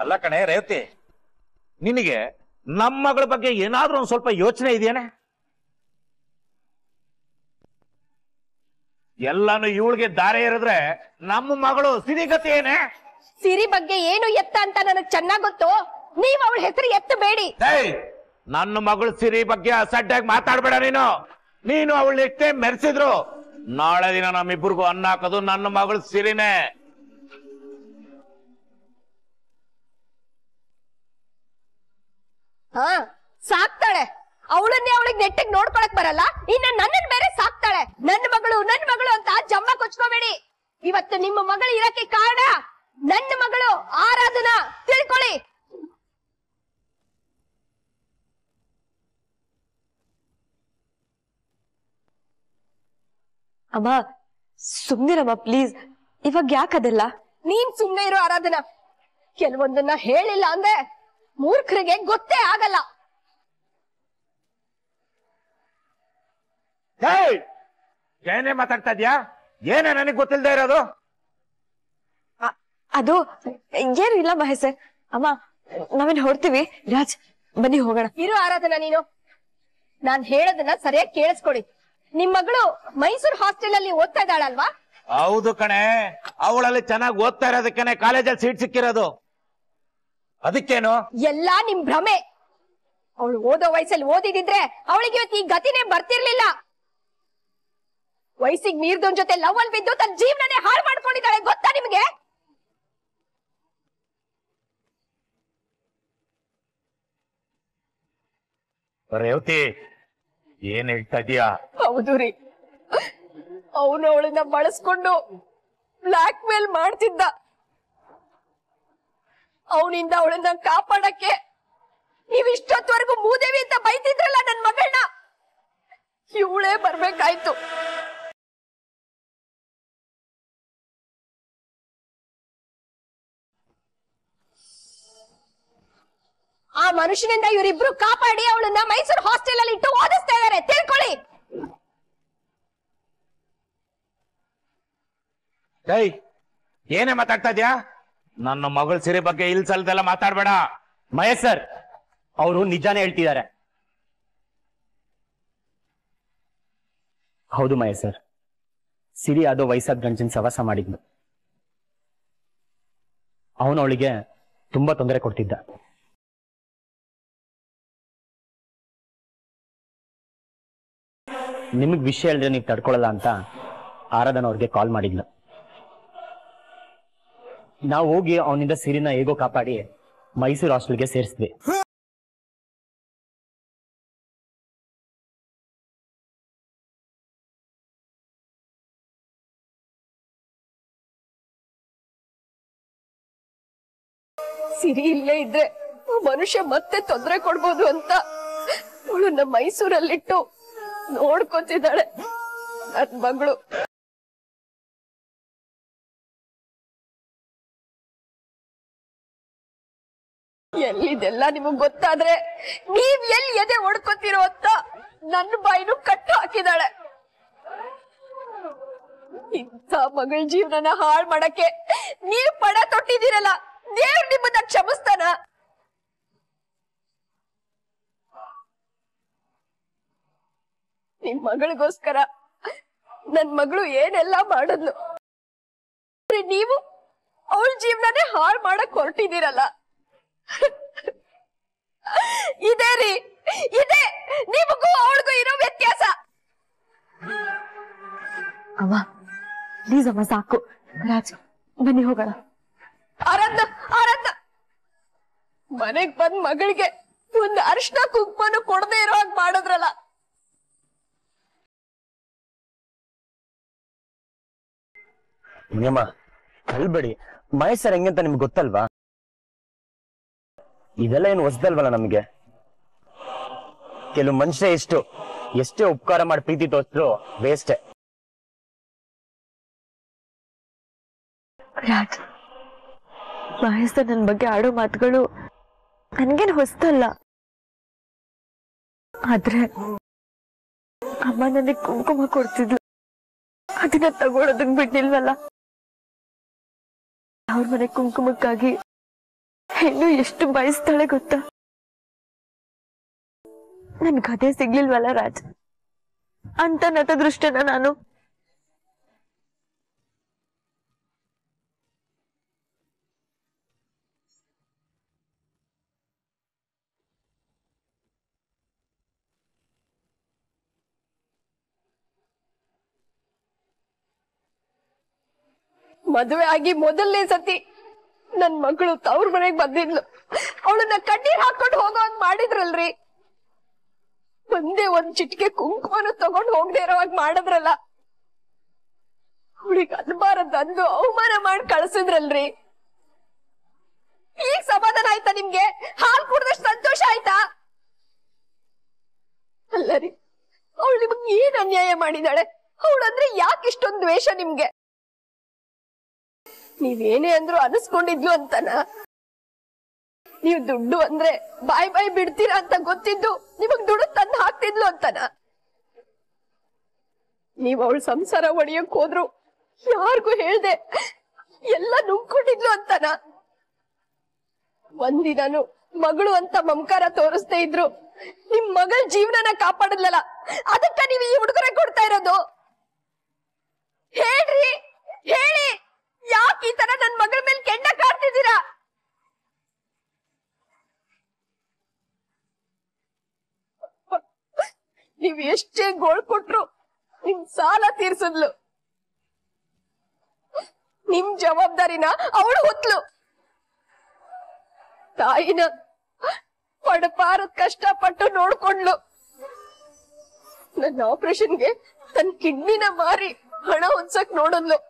ಅಲ್ಲ ಕಣೆ ರೇವತಿ, ನಿನಗೆ ನಮ್ಮ ಮಗಳ ಬಗ್ಗೆ ಏನಾದ್ರೂ ಒಂದ್ ಸ್ವಲ್ಪ ಯೋಚನೆ ಇದೆಯೇನೆ? ಎಲ್ಲಾನು ಇವಳಿಗೆ ದಾರಿ ಎರೆದ್ರೆ ನಮ್ಮ ಮಗಳು ಸಿರಿಗತಿ ಏನೇ? ಸಿರಿ ಬಗ್ಗೆ ಏನು ಎತ್ತ ಅಂತ ನನಗ್ ಚೆನ್ನಾಗ್ ಗೊತ್ತು. ನೀವ್ ಅವಳ ಹೆಸರು ಎತ್ತಬೇಡಿ. ನನ್ನ ಮಗಳು ಸಿರಿ ಬಗ್ಗೆ ಅಸಡ್ಡಾಗಿ ಮಾತಾಡ್ಬೇಡ. ನೀನು ಅವಳು ಎಷ್ಟೇ ಮೆರೆಸಿದ್ರು ನಾಳೆ ದಿನ ನಮ್ಮಿಬ್ಬರಿಗೂ ಅನ್ನ ಹಾಕೋದು ನನ್ನ ಮಗಳು ಸಿರಿನೇ. ಹಾ, ಸಾಕ್ತಾಳೆ. ಅವಳನ್ನೇ ಅವಳಿಗೆ ನೆಟ್ಟಿಗೆ ನೋಡ್ಕೊಳಕ್ ಬರಲ್ಲ, ಇನ್ನ ನನ್ನನ್ ಬೇರೆ ಸಾಕ್ತಾಳೆ. ನನ್ ಮಗಳು ಅಂತ ಜಮ್ಮ ಕೊಚ್ಕೋಬೇಡಿ. ಇವತ್ತು ನಿಮ್ಮ ಮಗಳು ಇರಕ್ಕೆ ಕಾರಣ ನನ್ನ ಮಗಳು ಆರಾಧನಾ, ತಿಳ್ಕೊಳ್ಳಿ. ಅಮ್ಮ ಸುಮ್ನಿರಮ್ಮ ಪ್ಲೀಸ್, ಇವಾಗ ಯಾಕದೆಲ್ಲ? ನೀನ್ ಸುಮ್ನೆ ಇರೋ ಆರಾಧನಾ. ಕೆಲವೊಂದನ್ನ ಹೇಳಿಲ್ಲ ಅಂದ್ರೆ ಮೂರ್ಖರಿಗೆ ಗೊತ್ತೇ ಆಗಲ್ಲ. ಏನೇ ಮಾತಾಡ್ತಾ ಇದ್ಯಾ? ಏನೇ ನನಗ್ ಗೊತ್ತಿಲ್ದೇ ಇರೋದು? ಅದು ಏನು ಇಲ್ಲ ಮಹೇಶ್ ಸರ್. ಅಮ್ಮ ನಾವೇನ್ ಹೊಡ್ತೀವಿ. ರಾಜ್ ಬನ್ನಿ ಹೋಗೋಣ. ಇರೋ ಆರಾಧನಾ, ನೀನು ನಾನ್ ಹೇಳೋದನ್ನ ಸರಿಯಾಗಿ ಕೇಳಿಸ್ಕೊಡಿ. ನಿಮ್ ಮಗಳು ಮೈಸೂರು ಹಾಸ್ಟೆಲ್ ಅಲ್ಲಿ ಓದ್ತಾ ಇದ್ದಾಳಲ್ವಾ? ಹೌದು ಕಣೆ, ಅವಳಲ್ಲಿ ಚೆನ್ನಾಗಿ ಓದ್ತಾ ಇರೋದಕ್ಕೇನೆ ಕಾಲೇಜಲ್ಲಿ ಸೀಟ್ ಸಿಕ್ಕಿರೋದು. ಅದಕ್ಕೇನು? ಎಲ್ಲಾ ನಿಮ್ ಭ್ರಮೆ. ಅವಳು ಓದೋ ವಯಸ್ಸಲ್ಲಿ ಓದಿದಿದ್ರೆ ಅವಳಿಗೆ ಇವತ್ತು ಈ ಗತಿನೇ ಬರ್ತಿರ್ಲಿಲ್ಲ. ವಯಸ್ಸಿಗೆ ಮೀರ್ದೋನ್ ಜೊತೆ ಲವ್ ಅಲ್ಲಿ ಬಿದ್ದು ತನ್ನ ಜೀವನನೇ ಹಾಳು ಮಾಡ್ಕೊಂಡಿದ್ದಾಳೆ, ಗೊತ್ತಾ ನಿಮ್ಗೆ? ರೇವತಿ, ಏನ್ ಹೇಳ್ತಾ ಇದೀಯಾ? ಹೌದು ರೀ, ಅವನು ಅವಳನ್ನ ಬಳಸ್ಕೊಂಡು ಬ್ಲಾಕ್ ಮೇಲ್ ಮಾಡ್ತಿದ್ದ. ಅವನಿಂದ ಅವಳನ್ನ ಕಾಪಾಡಕ್ಕೆ ನೀವ್ ಇಷ್ಟೊತ್ತವರೆಗೂ ಮೂದೇವಿ ಅಂತ ಬೈತಿದ್ರಲ್ಲ ನನ್ ಮಗಳನ್ನ, ಇವಳೇ ಬರ್ಬೇಕಾಯ್ತು. ಆ ಮನುಷ್ಯನಿಂದ ಇವರಿಬ್ರು ಕಾಪಾಡಿ ಅವಳನ್ನ ಮೈಸೂರು ಹಾಸ್ಟೆಲ್ ಅಲ್ಲಿ ಇಟ್ಟು ಓದಿಸ್ತಾ ಇದಾರೆ, ತಿಳ್ಕೊಳ್ಳಿ. ಏನೇ ಮಾತಾಡ್ತಾ ಇದ್ಯಾ? ನನ್ನ ಮಗಳ ಸಿರಿ ಬಗ್ಗೆ ಇಲ್ಸಲ್ದೆಲ್ಲ ಮಾತಾಡ್ಬೇಡ. ಮಹೇಶ್ ಸರ್ ಅವರು ನಿಜಾನೇ ಹೇಳ್ತಿದ್ದಾರೆ. ಹೌದು ಮಹೇಶ್ ಸರ್, ಸಿರಿ ಅದು ವಯಸ್ಸಾದ ಗಂಡನ ಸವಾಸ ಮಾಡಿದ್ನು. ಅವನು ಅವಳಿಗೆ ತುಂಬಾ ತೊಂದರೆ ಕೊಡ್ತಿದ್ದ. ನಿಮಗ್ ವಿಷಯ ಹೇಳಿದ್ರೆ ನೀವು ತಡ್ಕೊಳ್ಳಲ್ಲ ಅಂತ ಆರಾಧನ ಅವ್ರಿಗೆ ಕಾಲ್ ಮಾಡಿದ್ಲು. ನಾವು ಹೋಗಿ ಅವನಿಂದ ಸಿರಿನ ಹೇಗೋ ಕಾಪಾಡಿ ಮೈಸೂರು ಹಾಸ್ಟೆಲ್ಗೆ ಸೇರಿಸಿದ್ವಿ. ಸಿರಿ ಇಲ್ಲೇ ಇದ್ರೆ ಮನುಷ್ಯ ಮತ್ತೆ ತೊಂದರೆ ಕೊಡ್ಬೋದು ಅಂತ ಅವಳನ್ನ ಮೈಸೂರಲ್ಲಿಟ್ಟು ನೋಡ್ಕೊತಿದ್ದಾಳೆ ನನ್ ಮಗಳು. ಎಲ್ಲಿದೆಲ್ಲ ನಿಮಗ್ ಗೊತ್ತಾದ್ರೆ ನೀವ್ ಎಲ್ಲಿ ಎದೆ ಹೊಡ್ಕೊತಿರೋ ಅಂತ ನನ್ನ ಬಾಯಿನೂ ಕಟ್ಟು ಹಾಕಿದಾಳೆ. ಇಂಥ ಮಗಳ ಜೀವನನ ಹಾಳು ಮಾಡಕ್ಕೆ ನೀವ್ ಪಣ ತೊಟ್ಟಿದ್ದೀರಲ್ಲ, ದೇವ್ರು ನಿಮ್ಮನ್ನ ಕ್ಷಮಿಸ್ತಾನ? ನಿಮ್ ಮಗಳಿಗೋಸ್ಕರ ನನ್ ಮಗಳು ಏನೆಲ್ಲ ಮಾಡಿದ್ಲು, ನೀವು ಅವಳ ಜೀವನನೇ ಹಾಳು ಮಾಡಕ್ ಹೊರಟಿದ್ದೀರಲ್ಲ. ಇದೇ ರೀ, ಇದೇ ನಿಮಗೂ ಅವಳಿಗೂ ಇರೋ ವ್ಯತ್ಯಾಸ. ಅಮ್ಮ ಪ್ಲೀಸ್ ಅಮ್ಮ ಸಾಕು. ರಾಜ್ ಬನ್ನಿ ಹೋಗೋಣ. ಆರಾಧ ಮನೆಗ್ ಬಂದ್ ಮಗಳಿಗೆ ಒಂದು ಅರಿಶಿನ ಕುಂಕುಮನು ಕೊಡದೆ ಇರೋ ಹಾಗೆ ಮಾಡಿದ್ರಲ್ಲ. ನಿಯಮ ಅಲ್ಬೇಡಿ. ಮಹೇಶ್ ಸರ್ ಹೆಂಗಂತ ನಿಮ್ಗೆ ಗೊತ್ತಲ್ವಾ? ಇದೆಲ್ಲ ಏನು ಹೊಸದಲ್ವಲ್ಲ ನಮ್ಗೆ. ಕೆಲವು ಮನುಷ್ಯ ಎಷ್ಟೇ ಉಪಕಾರ ಮಾಡಿ ಪ್ರೀತಿ ತೋರಿಸಿದ್ರು ವೇಸ್ಟೇ. ರಾಜ್, ಮಹೇಶ್ ಸರ್ ನನ್ ಬಗ್ಗೆ ಆಡೋ ಮಾತುಗಳು ನನ್ಗೇನು ಹೊಸದಲ್ಲ. ಆದ್ರೆ ಅಮ್ಮ ನನಗೆ ಕುಂಕುಮ ಕೊಡ್ತಿದ್ಲು, ಅದನ್ನ ತಗೊಳೋದಕ್ ಬಿಟ್ಟಿಲ್ವಲ್ಲ. ಅವ್ರ ಮನೆ ಕುಂಕುಮಕ್ಕಾಗಿ ಹೆಣ್ಣು ಎಷ್ಟು ಬಯಸ್ತಾಳೆ ಗೊತ್ತಾ? ನನ್ ಕಥೆ ಸಿಗ್ಲಿಲ್ವಲ್ಲ ರಾಜ್, ಅಂತ ನತದೃಷ್ಟನ ನಾನು. ಮದುವೆ ಆಗಿ ಮೊದಲನೇ ಸತಿ ನನ್ ಮಗಳು ತವ್ರ ಮನೆಗ್ ಬಂದಿದ್ಲು. ಅವಳನ್ನ ಕಣ್ಣೀರ್ ಹಾಕೊಂಡು ಹೋಗೋ ಅಂತ ಮಾಡಿದ್ರಲ್ರಿ. ಒಂದೇ ಒಂದ್ ಚಿಟಿಕೆ ಕುಂಕುಮನು ತಗೊಂಡ್ ಹೋಗದೆ ಇರೋವಾಗ ಮಾಡಿದ್ರಲ್ಲ. ಅವಳಿಗೆ ಅನ್ಬಾರದಂದು ಅವಮಾನ ಮಾಡಿ ಕಳ್ಸಿದ್ರಲ್ರಿ. ಈಗ ಸಮಾಧಾನ ಆಯ್ತಾ ನಿಮ್ಗೆ? ಹಾಲ್ ಕುಡ್ದಷ್ಟು ಸಂತೋಷ ಆಯ್ತಾ? ಅಲ್ಲರಿ, ಅವಳು ನಿಮ್ಗೆ ಏನ್ ಅನ್ಯಾಯ ಮಾಡಿದಾಳೆ? ಅವಳಂದ್ರೆ ಯಾಕೆ ಇಷ್ಟೊಂದು ದ್ವೇಷ ನಿಮ್ಗೆ? ನೀವೇನೇ ಅಂದ್ರು ಅನಿಸ್ಕೊಂಡಿದ್ಲು ಅಂತನ? ನೀವು ದುಡ್ಡು ಅಂದ್ರೆ ಬಾಯ್ ಬಾಯ್ ಬಿಡ್ತೀರಾ ಅಂತ ಗೊತ್ತಿದ್ದು ನಿಮಗ್ ದುಡ್ಡು ತಂದು ಹಾಕ್ತಿದ್ಲು ಅಂತನ? ನೀವ್ ಅವಳ ಸಂಸಾರ ಒಡೆಯಕ್ ಹೋದ್ರು ಯಾರಿಗೂ ಹೇಳ್ದೆ ಎಲ್ಲ ನುಂಗ್ಕೊಂಡಿದ್ಲು ಅಂತನ? ಒಂದಿನನು ಮಗಳು ಅಂತ ಮಮಕಾರ ತೋರಿಸ್ತಾ ಇದ್ರು ನಿಮ್ ಮಗಳ ಜೀವನನ ಕಾಪಾಡಲಲ್ಲ, ಅದಕ್ಕ ನೀವು ಈ ಉಡುಗೊರೆ ಕೊಡ್ತಾ ಇರೋದು? ಹೇಳ್ರಿ, ಹೇಳಿ, ಯಾಕೆ ಈ ತರ ನನ್ ಮಗಳ ಮೇಲೆ ಕೆಂಡ ಕಾಡ್ತಿದ್ದೀರಾ? ನೀವ್ ಎಷ್ಟೇ ಗೋಳ್ ಕೊಟ್ರು ನಿಮ್ ಸಾಲ ತೀರ್ಸಿದ್ಲು. ನಿಮ್ ಜವಾಬ್ದಾರಿನ ಅವಳು ಹೊತ್ಲು. ತಾಯಿನ ಪಡಪಾರದ ಕಷ್ಟಪಟ್ಟು ನೋಡ್ಕೊಂಡ್ಲು. ನನ್ನ ಆಪರೇಷನ್ಗೆ ತನ್ನ ಕಿಡ್ನಿನ ಮಾರಿ ಹಣ ಹೊಂದ್ಸಕ್ ನೋಡದ್ಲು.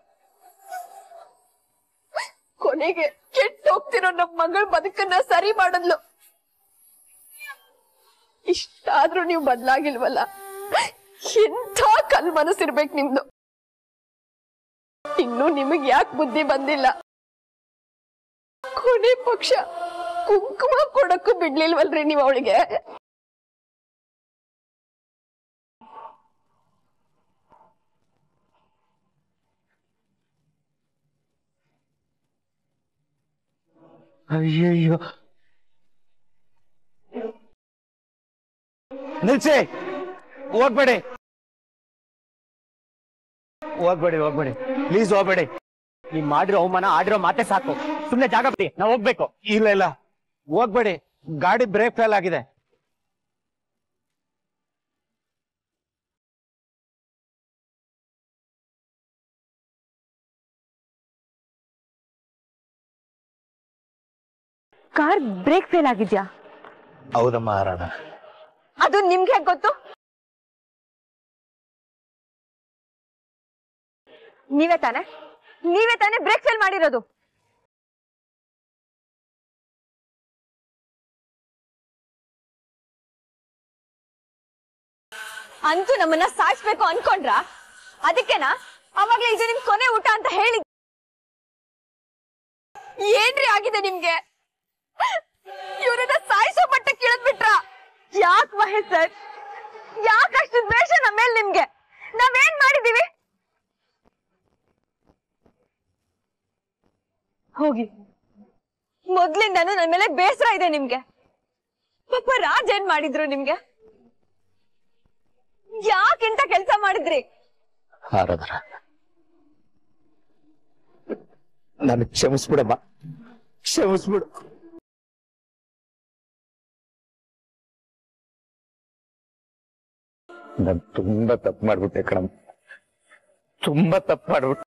ಕೊನೆಗೆ ಕೆಟ್ಟ ಹೋಗ್ತಿರೋ ನಮ್ ಮಗಳ ಬದುಕನ್ನ ಸರಿ ಮಾಡದ್ಲು. ಇಷ್ಟಾದ್ರೂ ನೀವು ಬದ್ಲಾಗಿಲ್ವಲ್ಲ? ಎಂಥ ಕಲ್ ಮನಸ್ಸಿರ್ಬೇಕು ನಿಮ್ದು. ಇನ್ನು ನಿಮಗ್ ಯಾಕೆ ಬುದ್ಧಿ ಬಂದಿಲ್ಲ? ಕೊನೆ ಪಕ್ಷ ಕುಂಕುಮ ಕೊಡಕ್ಕೂ ಬಿಡ್ಲಿಲ್ವಲ್ರಿ ನೀವ್ ಅವಳಿಗೆ? ಅಯ್ಯಯ್ಯೋ, ನಿಲ್ಸಿ, ಹೋಗ್ಬೇಡಿ ಹೋಗ್ಬೇಡಿ ಹೋಗ್ಬೇಡಿ, ಪ್ಲೀಸ್ ಹೋಗ್ಬೇಡಿ. ನೀವ್ ಮಾಡಿರೋ ಅವಮಾನ ಆಡಿರೋ ಮಾತೆ ಸಾಕು. ಸುಮ್ನೆ ಜಾಗ ಬಿಡಿ, ನಾವ್ ಹೋಗ್ಬೇಕು. ಇಲ್ಲ ಇಲ್ಲ, ಹೋಗ್ಬೇಡಿ. ಗಾಡಿ ಬ್ರೇಕ್ ಫೇಲ್ ಆಗಿದೆ. ಕಾರ್ ಬ್ರೇಕ್ ಫೇಲ್ ಆಗಿದ್ಯಾ? ಹೌದಮ್ಮ ಆರಾಧ. ಅದು ನಿಮ್ಗೆ ಹೇಗ್ ಗೊತ್ತು? ನೀವೇ ತಾನೇ ಬ್ರೇಕ್ ಫೇಲ್ ಮಾಡಿರೋದು. ಅಂತೂ ನಮ್ಮನ್ನ ಸಾಯಿಸ್ಬೇಕು ಅನ್ಕೊಂಡ್ರ? ಅದಕ್ಕೆನಾ ಅವಾಗ್ಲೇ ಇದು ನಿಮ್ ಕೊನೆ ಊಟ ಅಂತ ಹೇಳಿ? ಏನ್ರಿ ಆಗಿದೆ ನಿಮ್ಗೆ? ಇವ್ರನ್ನ ಸಾಯಿಸೋ ಮಟ್ಟಕ್ಕೆ ಇಳಿದ್ಬಿಟ್ರ? ಯಾಕೆ ಮಹೇಶ್ ಸರ್, ಯಾಕೆ ಅಷ್ಟು ದ್ವೇಷ ನಮ್ಮ ಮೇಲೆ ನಿಮ್ಗೆ? ನಾವೇನ್ ಮಾಡಿದೀವಿ? ಹೋಗಿ, ಮೊದ್ಲಿಂದಾನು ನನ್ನ ಮೇಲೆ ಬೇಸರ ಇದೆ ನಿಮ್ಗೆ. ಪಾಪ ರಾಜ್ ಏನ್ ಮಾಡಿದ್ರು ನಿಮ್ಗೆ? ಯಾಕಿಂತ ಕೆಲ್ಸ ಮಾಡಿದ್ರಿ? ಆರಾಧನ, ನಾನು ಕ್ಷಮಿಸ್ಬಿಡಮ್ಮ, ಕ್ಷಮಿಸ್ಬಿಡು. ನಾನು ತುಂಬಾ ತಪ್ಪು ಮಾಡ್ಬಿಟ್ಟೆ ಕಣಮ್ಮ, ತುಂಬಾ ತಪ್ಪು ಮಾಡ್ಬಿಟ್ಟೆ.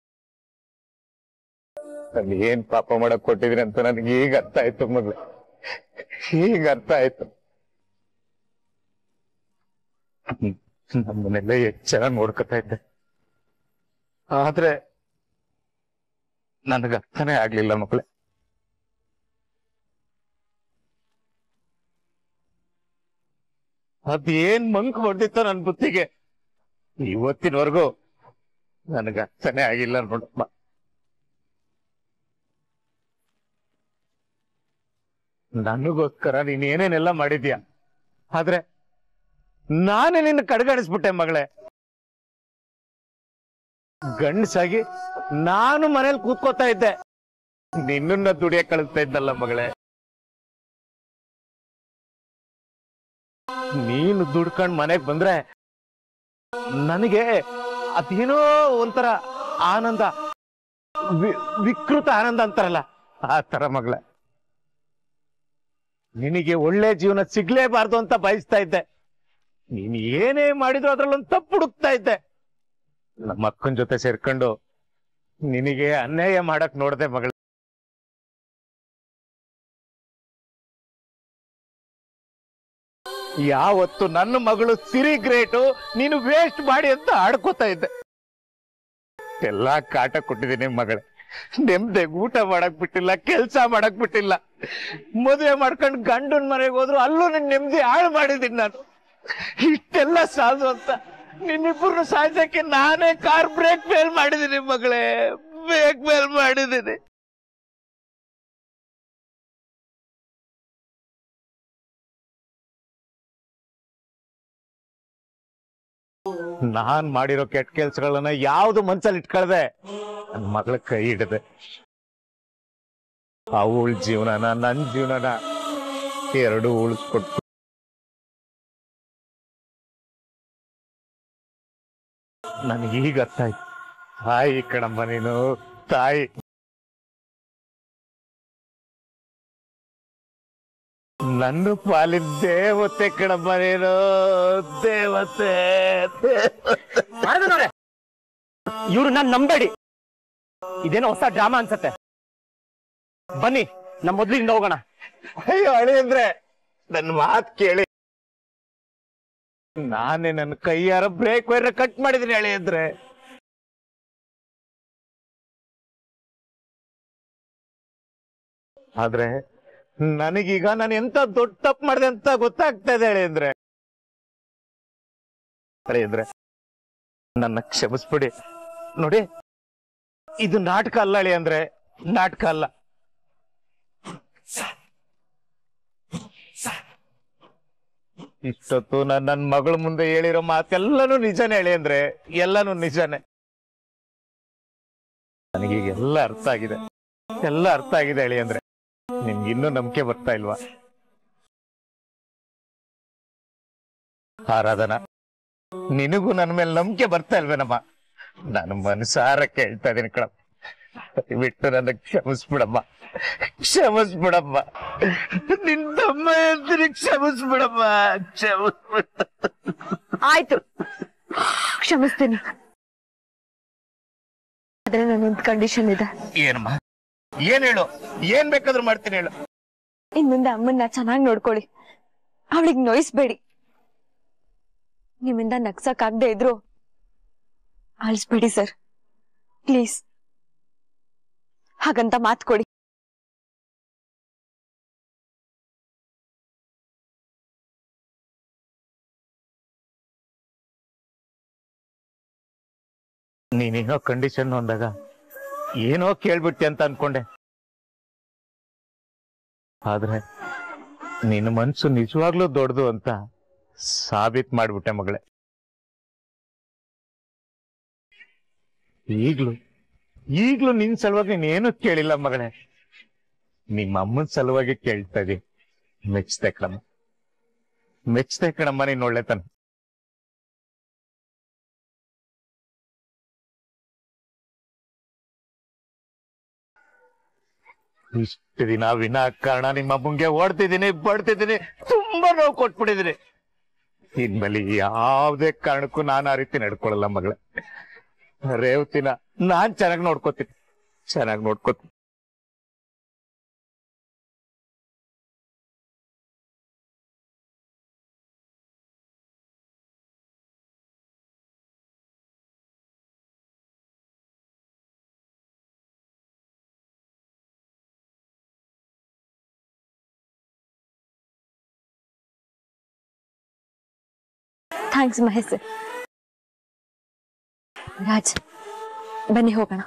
ನಾನು ಏನ್ ಪಾಪ ಮಾಡಕ್ ಕೊಟ್ಟಿದ್ರಿ ಅಂತ ನನಗೆ ಈಗ ಅರ್ಥ ಆಯ್ತು ಮಗ್ಳೆ, ಈಗ ಅರ್ಥ ಆಯ್ತು. ನಮ್ಮನ್ನೆಲ್ಲ ಎಷ್ಟು ಚೆನ್ನಾಗಿ ನೋಡ್ಕೊತಾ ಇದ್ದೆ, ಆದ್ರೆ ನನಗ ಅರ್ಥನೇ ಆಗ್ಲಿಲ್ಲ ಮಕ್ಕಳೇ. ಅದೇನ್ ಮಂಕ್ ಹೊಡೆದಿತ್ತೋ ನನ್ ಬುತ್ತಿಗೆ, ಇವತ್ತಿನವರೆಗೂ ನನಗ ಅರ್ಥನೇ ಆಗಿಲ್ಲ ನೋಡಮ್ಮ. ನನಗೋಸ್ಕರ ನೀನ್ ಏನೇನೆಲ್ಲ ಮಾಡಿದ್ಯಾ, ಆದ್ರೆ ನಾನೇ ನಿನ್ನ ಕಡೆಗಣಿಸ್ಬಿಟ್ಟೆ ಮಗಳೇ. ಗಂಡಸಾಗಿ ನಾನು ಮನೇಲಿ ಕೂತ್ಕೋತಾ ಇದ್ದೆ, ನಿನ್ನನ್ನ ದುಡಿಯ ಕಳಿಸ್ತಾ ಇದ್ದಲ್ಲ ಮಗಳೇ. ನೀನು ದುಡ್ಕೊಂಡ್ ಮನೆಗ್ ಬಂದ್ರೆ ನನಗೆ ಅದೇನೋ ಒಂಥರ ಆನಂದ, ವಿಕೃತ ಆನಂದ ಅಂತಾರಲ್ಲ ಆ ತರ ಮಗಳೇ. ನಿನಗೆ ಒಳ್ಳೆ ಜೀವನ ಸಿಗ್ಲೇಬಾರ್ದು ಅಂತ ಬಯಸ್ತಾ ಇದ್ದೆ. ನೀನ್ ಏನೇ ಮಾಡಿದ್ರು ಅದ್ರಲ್ಲೊಂದು ತಪ್ಪು ಹುಡುಕ್ತಾ ಇದ್ದೆ. ನಮ್ಮ ಅಕ್ಕನ ಜೊತೆ ಸೇರ್ಕೊಂಡು ನಿನಗೆ ಅನ್ಯಾಯ ಮಾಡಕ್ ನೋಡ್ದೆ ಮಗಳ. ಯಾವತ್ತು ನನ್ನ ಮಗಳು ಸಿರಿ ಗ್ರೇಟು, ನೀನು ವೇಸ್ಟ್ ಮಾಡಿ ಅಂತ ಆಡ್ಕೋತಾ ಇದ್ದೆ. ಎಲ್ಲಾ ಕಾಟ ಕೊಟ್ಟಿದ್ದೀನಿ ಮಗಳೇ. ನೆಮ್ಮದಿಗೆ ಊಟ ಮಾಡಕ್ ಬಿಟ್ಟಿಲ್ಲ, ಕೆಲ್ಸ ಮಾಡಕ್ ಬಿಟ್ಟಿಲ್ಲ. ಮದುವೆ ಮಾಡ್ಕೊಂಡು ಗಂಡನ್ ಮನೆಗೆ ಹೋದ್ರು ಅಲ್ಲೂ ನನ್ ನೆಮ್ಮದಿ ಹಾಳು ಮಾಡಿದ್ದೀನಿ ನಾನು. ಇಷ್ಟೆಲ್ಲ ಸಾಧು ಅಂತ ನಿನ್ನಿಬ್ಬರನ್ನು ಸಾಯ್ಸಕ್ಕೆ ನಾನೇ ಕಾರ್ ಬ್ರೇಕ್ ಫೇಲ್ ಮಾಡಿದ್ದೀನಿ ಮಗಳೇ, ಬ್ರೇಕ್ ಫೇಲ್ ಮಾಡಿದ್ದೀನಿ. ನಾನ್ ಮಾಡಿರೋ ಕೆಟ್ಟ ಕೆಲ್ಸಗಳನ್ನ ಯಾವ್ದು ಮನ್ಸಲ್ಲಿ ಇಟ್ಕೊಳ್ದೆ ನನ್ ಮಗಳ ಕೈ ಹಿಡದೆ ಅವಳ ಜೀವನನ ನನ್ ಜೀವನನ ಎರಡು ಉಳಿಸ್ಕೊಟ್ಟು ನನಗೀಗ ಅರ್ಥ ಆಯ್ತು. ತಾಯಿ ಕಣಮ್ಮ ನೀನು, ತಾಯಿ. ನನ್ನ ಪಾಲಿನ ದೇವತೆ ಕಣಮ್ಮ ನೀನು, ದೇವತೆ. ಇವ್ರನ್ನ ನಂಬೇಡಿ, ಇದೇನೋ ಹೊಸ ಡ್ರಾಮಾ ಅನ್ಸತ್ತೆ. ಬನ್ನಿ ನಮ್ಮ ಮೊದ್ಲಿಂದ ಹೋಗೋಣ. ಅಯ್ಯೋ ಅಳಿ ಅಂದ್ರೆ ನನ್ನ ಮಾತು ಕೇಳಿ. ನಾನೇ ನನ್ನ ಕೈಯಾರ ಬ್ರೇಕ್ ವೈರ್ ಕಟ್ ಮಾಡಿದ್ದೀನಿ ಅಳಿ ಅಂದ್ರೆ. ಆದ್ರೆ ನನಗೀಗ ನಾನು ಎಂತ ದೊಡ್ಡ ತಪ್ಪು ಮಾಡಿದೆ ಅಂತ ಗೊತ್ತಾಗ್ತಾ ಇದೆ ಅಳಿ ಅಂದ್ರೆ. ಅಳಿ ಅಂದ್ರೆ ನನ್ನ ಕ್ಷಮಿಸ್ಬಿಡಿ. ನೋಡಿ, ಇದು ನಾಟಕ ಅಲ್ಲ ಅಳಿ ಅಂದ್ರೆ, ನಾಟಕ ಅಲ್ಲ. ಇಷ್ಟೊತ್ತು ನನ್ನ ಮಗಳ ಮುಂದೆ ಹೇಳಿರೋ ಮಾತೆಲ್ಲಾನು ನಿಜಾನೇ ಹೇಳಿ ಅಂದ್ರೆ, ಎಲ್ಲಾನು ನಿಜಾನೇ. ನನಗೀಗ ಎಲ್ಲ ಅರ್ಥ ಆಗಿದೆ, ಎಲ್ಲ ಅರ್ಥ ಆಗಿದೆ ಹೇಳಿ ಅಂದ್ರೆ. ನಿಮ್ಗೆ ಇನ್ನೂ ನಂಬಿಕೆ ಬರ್ತಾ ಇಲ್ವಾ? ಆರಾಧನಾ, ನಿನಗೂ ನನ್ನ ಮೇಲೆ ನಂಬಿಕೆ ಬರ್ತಾ ಇಲ್ವೇನಮ್ಮ? ನಾನು ಮನಸಾರ ಕೇಳ್ತಾ ಇದೀನಿ ಕಣ, ಬಿಟ್ಟು ನನ್ನ ಕ್ಷಮಿಸ್ಬಿಡಮ್ಮ, ಕ್ಷಮಿಸ್ಬಿಡಮ್ಮ. ನಿನ್ ತಮ್ಮ ಅಂತೀನಿ, ಕ್ಷಮಿಸ್ಬಿಡಮ್ಮ, ಕ್ಷಮಿಸ್ಬಿಡ. ಆಯ್ತು, ಕ್ಷಮಿಸ್ತೀನಿ. ಆದ್ರೆ ನನ್ನೊಂದು ಕಂಡೀಷನ್ ಇದೆ. ಏನಮ್ಮ? ಏನ್ ಹೇಳು, ಏನ್ ಬೇಕಾದ್ರೂ ಮಾಡ್ತೀನಿ ಹೇಳು. ಇನ್ ಮುಂದೆ ಅಮ್ಮನ್ನ ಚೆನ್ನಾಗಿ ನೋಡ್ಕೊಳ್ಳಿ, ಅವಳಿಗೆ ನೋಯಿಸ್ಬೇಡಿ. ನಿಮ್ಮಿಂದ ನಗ್ಸಕ್ ಆಗದೆ ಇದ್ರು ಅಳಿಸ್ಬೇಡಿ ಸರ್, ಪ್ಲೀಸ್. ಹಾಗಂತ ಮಾತು ಕೊಡಿ. ನೀನೇನೋ ಕಂಡೀಷನ್ ಅಂದಾಗ ಏನೋ ಕೇಳ್ಬಿಟ್ಟೆ ಅಂತ ಅನ್ಕೊಂಡೆ. ಆದ್ರೆ ನಿನ್ನ ಮನ್ಸು ನಿಜವಾಗ್ಲೂ ದೊಡ್ಡದು ಅಂತ ಸಾಬೀತ್ ಮಾಡ್ಬಿಟ್ಟೆ ಮಗಳೇ. ಈಗ್ಲೂ ನಿನ್ ಸಲುವಾಗಿ ನೀನೇನು ಕೇಳಿಲ್ಲ ಮಗಳೇ, ನಿಮ್ಮ ಅಮ್ಮನ ಸಲುವಾಗಿ ಕೇಳ್ತಾ ಇದೀನಿ. ಮೆಚ್ತೆ ಕಣಮ್ಮ, ಮೆಚ್ತೆ ಕಣಮ್ಮ ನೀನ್ ಒಳ್ಳೆತನ. ಇಷ್ಟು ದಿನ ವಿನಾಕಾರಣ ನಿಮ್ಮ ಅಮ್ಮಂಗೆ ಓಡ್ತಿದ್ದೀನಿ, ಬಡ್ತಿದ್ದೀನಿ, ತುಂಬಾ ನೋವು ಕೊಟ್ಬಿಟ್ಟಿದ್ದೀನಿ. ಇನ್ಮೇಲೆ ಯಾವುದೇ ಕಾರಣಕ್ಕೂ ನಾನು ಆ ರೀತಿ ನಡ್ಕೊಳಲ್ಲ ಮಗಳೇ. ರೇವತಿನ ನಾನ್ ಚೆನ್ನಾಗಿ ನೋಡ್ಕೋತೀನಿ, ಚೆನ್ನಾಗಿ ನೋಡ್ಕೋತೀನಿ. ಥ್ಯಾಂಕ್ಸ್ ಮಹೇಶ್. ರಾಜ್, ಬನ್ನಿ ಹೋಗೋಣ.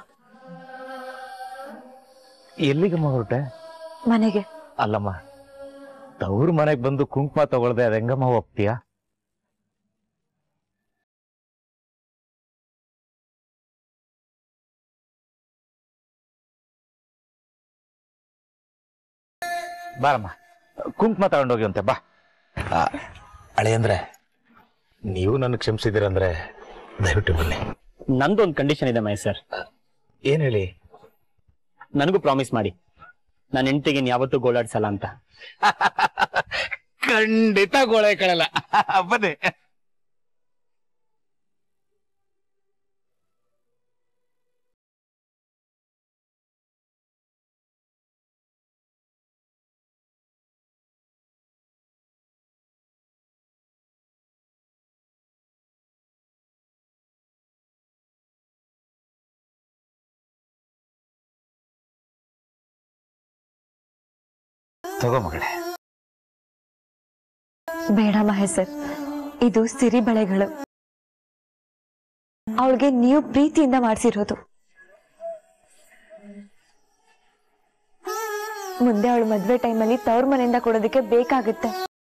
ಎಲ್ಲಿಗಮ್ಮ ಹೊರಟೆ? ಮನೆಗೆ. ಅಲ್ಲಮ್ಮ, ತವ್ರ ಮನೆಗ್ ಬಂದು ಕುಂಕುಮ ತಗೊಳ್ದೆ ಅದ ಹೆಂಗಮ್ಮ ಹೋಗ್ತೀಯಾ? ಬಾರಮ್ಮ, ಕುಂಕುಮ ತಗೊಂಡೋಗಿ ಅಂತೆ ಬಾ. ಅಳೆ ಅಂದ್ರೆ ನೀವು ನನ್ನ ಕ್ಷಮಿಸಿದಿರಂದ್ರೆ ದಯವಿಟ್ಟು ಬನ್ನಿ. ನಂದೊಂದು ಕಂಡೀಷನ್ ಇದೆ ಮಹೇಶ್ ಸರ್. ಏನ್ ಹೇಳಿ? ನನಗೂ ಪ್ರಾಮಿಸ್ ಮಾಡಿ, ನನ್ನ ಹೆಂಡತಿಗೆ ಯಾವತ್ತೂ ಗೋಳಾಡ್ಸಲ್ಲ ಅಂತ. ಖಂಡಿತ ಗೋಳೆ ಕಳಲ್ಲ. ಬನ್ನಿ. ತಗೋ ಮಗಳೇ. ಬೇಡ ಮಹೇಶ್ ಸರ್, ಇದು ಸಿರಿ ಬಳೆಗಳು. ಅವಳಿಗೆ ನೀವು ಪ್ರೀತಿಯಿಂದ ಮಾಡಿಸಿರೋದು. ಮುಂದೆ ಅವಳು ಮದ್ವೆ ಟೈಮಲ್ಲಿ ತವ್ರ ಮನೆಯಿಂದ ಕೊಡೋದಕ್ಕೆ ಬೇಕಾಗುತ್ತೆ.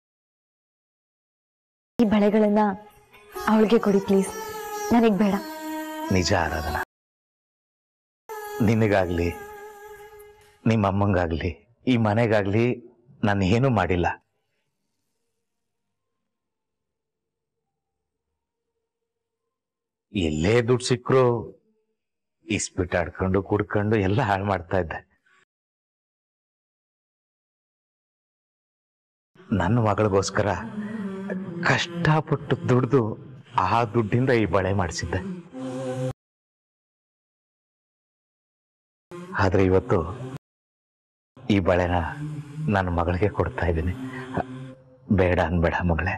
ಈ ಬಳೆಗಳನ್ನ ಅವಳಿಗೆ ಕೊಡಿ ಪ್ಲೀಸ್, ನನಗ್ ಬೇಡ. ನಿಜ ಆರಾಧನಾ, ನಿನಗಾಗ್ಲಿ ನಿಮ್ಮ ಅಮ್ಮಂಗಾಗ್ಲಿ ಈ ಮನೆಗಾಗ್ಲಿ ನಾನು ಏನೂ ಮಾಡಿಲ್ಲ. ಎಲ್ಲೇ ದುಡ್ಡು ಸಿಕ್ಕರು ಇಸ್ಬಿಟ್ಟಾಡ್ಕೊಂಡು ಕುಡ್ಕೊಂಡು ಎಲ್ಲ ಹಾಳು ಮಾಡ್ತಾ ಇದ್ದೆ. ನನ್ನ ಮಗಳಿಗೋಸ್ಕರ ಕಷ್ಟಪಟ್ಟು ದುಡ್ದು ಆ ದುಡ್ಡಿಂದ ಈ ಬಳೆ ಮಾಡಿಸಿದ್ದೆ. ಆದ್ರೆ ಇವತ್ತು ಈ ಬಳೆನ ನನ್ನ ಮಗಳಿಗೆ ಕೊಡ್ತಾ ಇದ್ದೀನಿ. ಬೇಡ ಅನ್ಬೇಡ ಮಗಳೇ.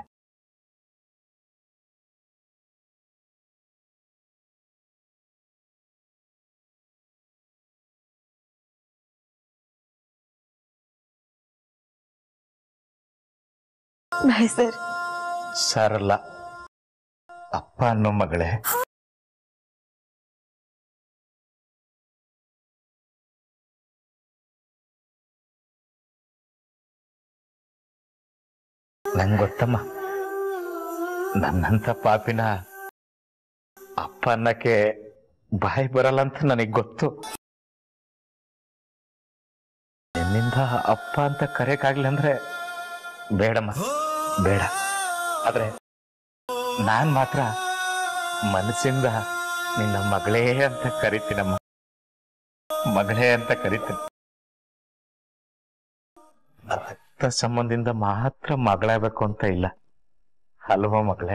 ಮಹೇಶ್ ಸರ್, ಸರಲ್ಲ, ಅಪ್ಪ ಅನ್ನೋ ಮಗಳೇ. ನಂಗೆ ಗೊತ್ತಮ್ಮ, ನನ್ನಂತ ಪಾಪಿನ ಅಪ್ಪ ಅನ್ನಕ್ಕೆ ಬಾಯಿ ಬರಲ್ಲ ಅಂತ ನನಗೆ ಗೊತ್ತು. ನಿನ್ನಿಂದ ಅಪ್ಪ ಅಂತ ಕರೆಯಕ್ಕಾಗ್ಲಿ ಅಂದ್ರೆ ಬೇಡಮ್ಮ, ಬೇಡ. ಆದ್ರೆ ನಾನ್ ಮಾತ್ರ ಮನಸ್ಸಿಂದ ನಿನ್ನ ಮಗಳೇ ಅಂತ ಕರಿತೀನಮ್ಮ, ಮಗಳೇ ಅಂತ ಕರಿತೀನಿ. ರಕ್ತ ಸಂಬಂಧದಿಂದ ಮಾತ್ರ ಮಗಳಾಗಬೇಕು ಅಂತ ಇಲ್ಲ ಅಲ್ವಾ ಮಗಳೇ?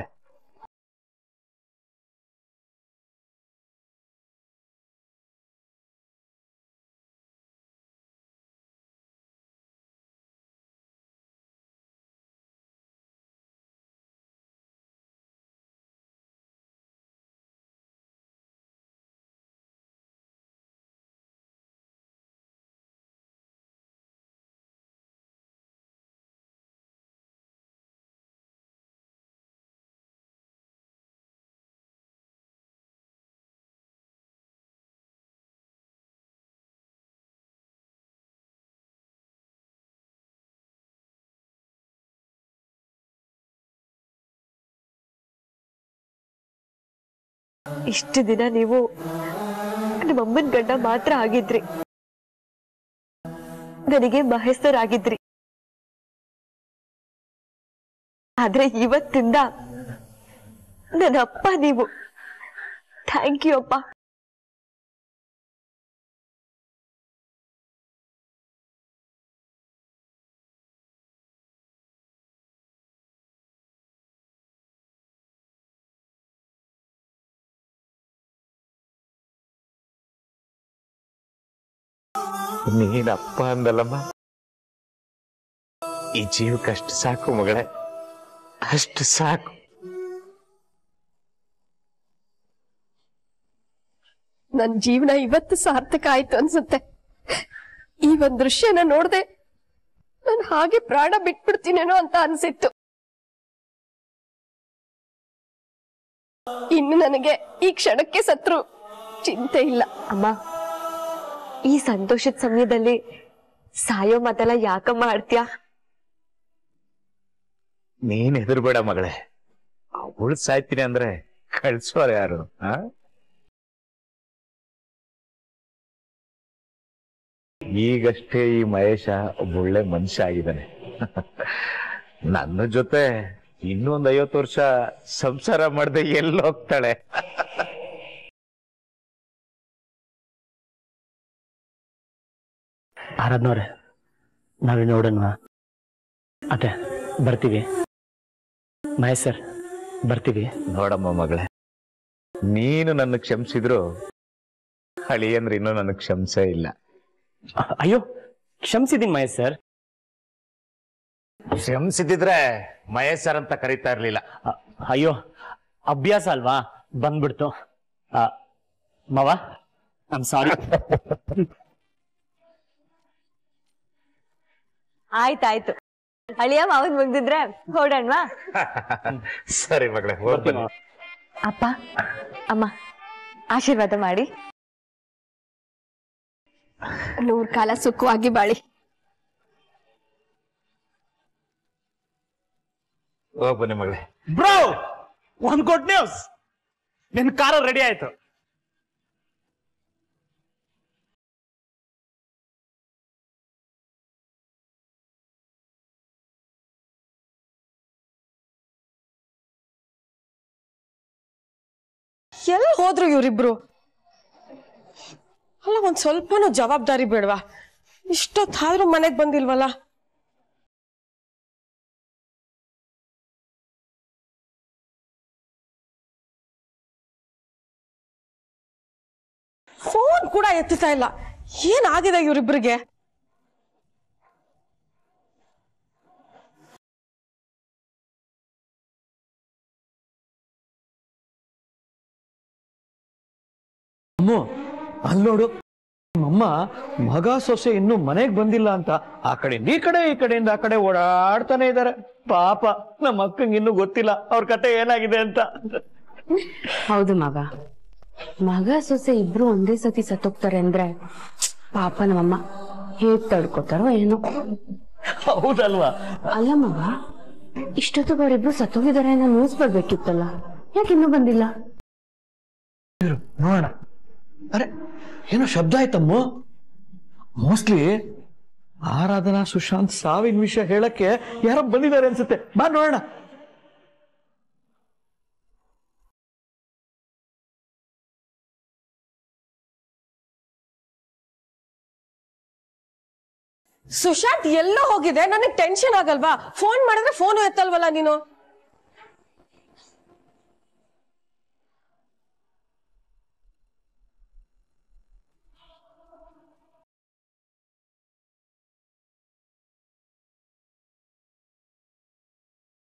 ಇಷ್ಟು ದಿನ ನೀವು ನಮ್ಮಮ್ಮನ ಗಂಡ ಮಾತ್ರ ಆಗಿದ್ರಿ, ನನಗೆ ಮಹೇಶ್ ಸರ್ ಆಗಿದ್ರಿ. ಆದ್ರೆ ಇವತ್ತಿಂದ ನನ್ನ ಅಪ್ಪ ನೀವು. ಥ್ಯಾಂಕ್ ಯು ಅಪ್ಪ. ನೀನಪ್ಪ ಅಂದಲ್ಲಮ್ಮ, ಈ ಜೀವಕ್ಕಷ್ಟು ಸಾಕು ಮಗಳೇ, ಅಷ್ಟು ಸಾಕು. ನನ್ ಜೀವನ ಇವತ್ತು ಸಾರ್ಥಕ ಆಯ್ತು ಅನ್ಸುತ್ತೆ. ಈ ಒಂದ್ ದೃಶ್ಯನ ನೋಡ್ದೆ ನಾನು ಹಾಗೆ ಪ್ರಾಣ ಬಿಟ್ಬಿಡ್ತೀನೇನೋ ಅಂತ ಅನ್ಸಿತ್ತು. ಇನ್ನು ನನಗೆ ಈ ಕ್ಷಣಕ್ಕೆ ಸತ್ರು ಚಿಂತೆ ಇಲ್ಲ. ಅಮ್ಮ, ಈ ಸಂತೋಷದ ಸಮಯದಲ್ಲಿ ಸಾಯೋ ಮಾತೆಲ್ಲ ಯಾಕಮ್ಮ ಆಡ್ತೀಯ? ನೀನ್ ಹೆದರ್ಬೇಡ ಮಗಳೇ, ಅವಳು ಸಾಯ್ತೀನಿ ಅಂದ್ರೆ ಕಳ್ಸೋರು ಯಾರು? ಈಗಷ್ಟೇ ಈ ಮಹೇಶ ಒಳ್ಳೆ ಮನುಷ್ಯ ಆಗಿದ್ದಾನೆ. ನನ್ನ ಜೊತೆ ಇನ್ನೂ ಒಂದ್ 50 ವರ್ಷ ಸಂಸಾರ ಮಾಡದೆ ಎಲ್ಲೋಗ್ತಾಳೆ. ಆರಾಧ್ನವ್ರೆ, ನಾವೇ ನೋಡೋಣ. ಅತ್ತೆ ಬರ್ತೀವಿ. ಮಹೇಶ್ ಸರ್ ಬರ್ತೀವಿ. ನೋಡಮ್ಮ ಮಗಳೇ, ನೀನು ನನ್ನ ಕ್ಷಮಿಸಿದ್ರು ಅಳಿಯಂದ್ರೆ ಇನ್ನೂ ನನಗೆ ಕ್ಷಮಿಸೇ ಇಲ್ಲ. ಅಯ್ಯೋ, ಕ್ಷಮಿಸಿದ್ದೀನಿ ಮಹೇಶ್ ಸರ್. ಕ್ಷಮಿಸಿದ್ರೆ ಮಹೇಶ್ ಸರ್ ಅಂತ ಕರೀತಾ ಇರ್ಲಿಲ್ಲ. ಅಯ್ಯೋ, ಅಭ್ಯಾಸ ಅಲ್ವಾ, ಬಂದ್ಬಿಡ್ತು. ಮಾವ, ಐ ಆಮ್ ಸಾರಿ. ಆಯ್ತಾಯ್ತು, ಅಳಿಯ ಮಾವನ್ ಮುಗ್ದಿದ್ರೆ ಹೊರಡಣ್ವಾ? ಸರಿ ಮಗಳೇ, ಹೋಗ್ತೀನಿ. ಅಪ್ಪ ಅಮ್ಮ ಆಶೀರ್ವಾದ ಮಾಡಿ. 100 ಕಾಲ ಸುಖವಾಗಿ ಬಾಳಿ. ಹೋಗ್ ಬನ್ನಿ ಮಗಳೇ. ಬ್ರೋ, ಒಂದ್ ಗುಡ್ ನ್ಯೂಸ್. ನಿನ್ ಕಾರು ರೆಡಿ ಆಯ್ತು. ಎಲ್ಲಿ ಹೋದ್ರು ಇವ್ರಿಬ್ರು? ಅಲ್ಲ, ಒಂದ್ ಸ್ವಲ್ಪನೂ ಜವಾಬ್ದಾರಿ ಬೇಡವಾ? ಇಷ್ಟೊತ್ತಾದ್ರೂ ಮನೆಗ್ ಬಂದಿಲ್ವಲ್ಲ? ಫೋನ್ ಕೂಡ ಎತ್ತುತ್ತಾ ಇಲ್ಲ. ಏನಾಗಿದೆ ಇವ್ರಿಬ್ರಿಗೆ? ಅಲ್ಲೋಡು, ನಮ್ಮಮ್ಮ ಮಗ ಸೊಸೆ ಇನ್ನು ಮನೆಗ್ ಬಂದಿಲ್ಲ ಅಂತ ಆ ಕಡೆಯಿಂದ ಈ ಕಡೆ, ಈ ಕಡೆಯಿಂದ ಆ ಕಡೆ ಓಡಾಡ್ತಾನೆ ಇದ್ದಾರೆ. ಪಾಪ, ನಮ್ಮ ಅಕ್ಕಂಗೆ ಇನ್ನೂ ಗೊತ್ತಿಲ್ಲ ಅವ್ರ ಕತೆ ಏನಾಗಿದೆ ಅಂತ. ಹೌದು ಮಗ, ಮಗ ಸೊಸೆ ಇಬ್ರು ಒಂದೇ ಸತಿ ಸತ್ತೋಗ್ತಾರೆ ಅಂದ್ರೆ ಪಾಪ ನಮ್ಮಮ್ಮ ಹೇಗ್ ತಡ್ಕೋತಾರೋ ಏನೋ. ಹೌದಲ್ವಾ? ಅಲ್ಲ ಮಗ, ಇಷ್ಟೊತ್ತಿಗೆ ಅವರಿಬ್ರು ಸತ್ತೋಗಿದ್ದಾರೆ ಅನ್ನೋ ನ್ಯೂಸ್ ಬರ್ಬೇಕಿತ್ತಲ್ಲ, ಯಾಕೆ ಇನ್ನೂ ಬಂದಿಲ್ಲ? ನೋಡೋಣ. ಅರೆ, ಏನೋ ಶಬ್ದ ಆಯ್ತಮ್ಮ. ಮೋಸ್ಟ್ಲಿ ಆರಾಧನಾ ಸುಶಾಂತ್ ಸಾವಿನ ವಿಷಯ ಹೇಳಕ್ಕೆ ಯಾರೋ ಬಂದಿದ್ದಾರೆ ಅನ್ಸುತ್ತೆ. ಬಾ ನೋಡೋಣ. ಸುಶಾಂತ್ ಎಲ್ಲೋ ಹೋಗಿದೆ? ನನಗೆ ಟೆನ್ಷನ್ ಆಗಲ್ವಾ? ಫೋನ್ ಮಾಡಿದ್ರೆ ಫೋನು ಎತ್ತಲ್ವಲ್ಲ ನೀನು?